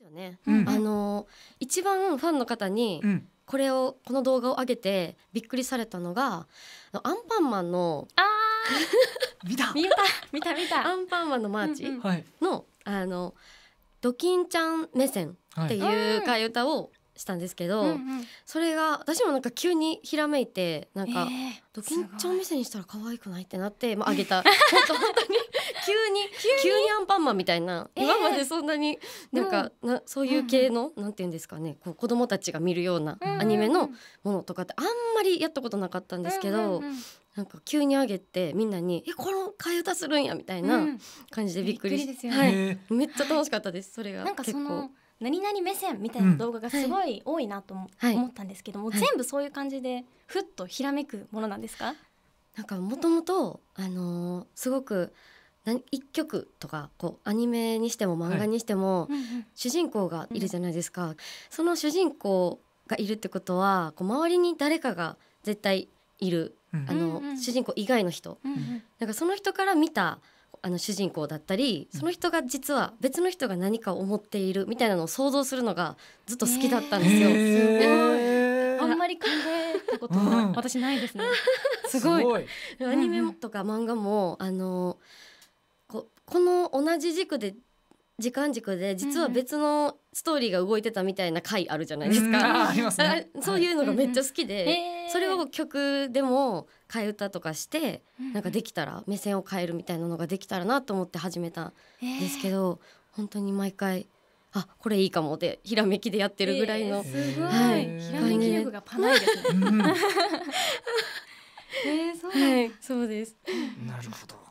ですよね。 うん、 一番ファンの方にこの動画を上げてびっくりされたのがアンパンマンの見たアンパンマンのマーチの、ドキンちゃん目線っていう替え歌をしたんですけど、それが私もなんか急にひらめいて、なんかドキンちゃん目線にしたら可愛くないってなって、あげた本当に急にアンパンマンみたいな、今までそんなになんかそういう系のなんていうんですかね、こう子供たちが見るようなアニメのものとかってあんまりやったことなかったんですけど、なんか急にあげてみんなにこの替え歌するんやみたいな感じでびっくりして、めっちゃ楽しかったです。それがなんかその何々目線みたいな動画がすごい多いなと思ったんですけども、全部そういう感じでふっとひらめくものなんですか？ なんかもともとすごく一曲とかこうアニメにしても漫画にしても、主人公がいるじゃないですか。その主人公がいるってことはこう周りに誰かが絶対いる、主人公以外の人、なんかその人から見た主人公だったり、その人が実は別の人が何かを思っているみたいなのを想像するのがずっと好きだったんですよ。 すごい。あんまり考えたことは私ないですね。 すごい。アニメとか漫画もこの同じ時間軸で実は別のストーリーが動いてたみたいな回あるじゃないですか。 ありますね。 そういうのがめっちゃ好きで、それを曲でも替え歌とかしてなんかできたら目線を変えるみたいなのができたらなと思って始めたんですけど、本当に毎回これいいかもでひらめきでやってるぐらいの、 すごい、ひらめき力がパないですね。 そうです。 なるほど。